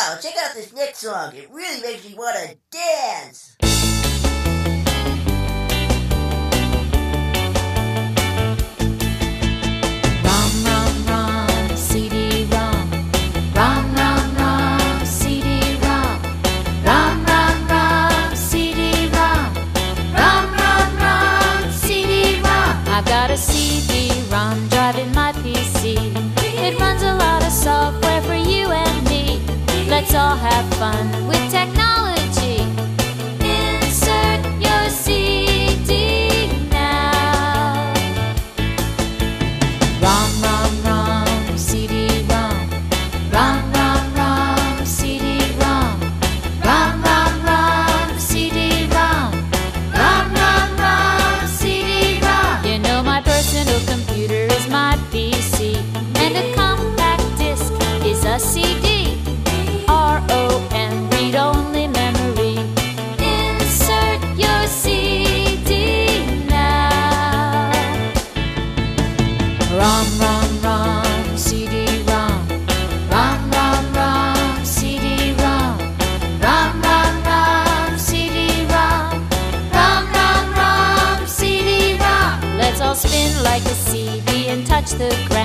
Wow, check out this next song. It really makes me want to dance. Rom, rom, rom, CD-ROM. Rom, rom, rom, CD-ROM. Rom, rom, rom, CD-ROM. Rom, rom, rom, CD-ROM. I've got a CD-ROM driving my PC. It runs a lot of software for you and me. Let's all have fun with technology. Insert your CD now. Rom, rom, rom, CD-ROM. Rom, rom, rom, CD-ROM. Rom, rom, rom, CD-ROM. Rom, rom, rom, CD-ROM. You know my personal computer is my PC, and a compact disc is a CD. ROM, read-only memory. Insert your CD now. Rom, rom, rom, CD-ROM. Rom, rom, rom, CD-ROM. Rom, rom, rom, CD-ROM. Rom, rom, rom, CD-ROM. Let's all spin like a CD and touch the ground.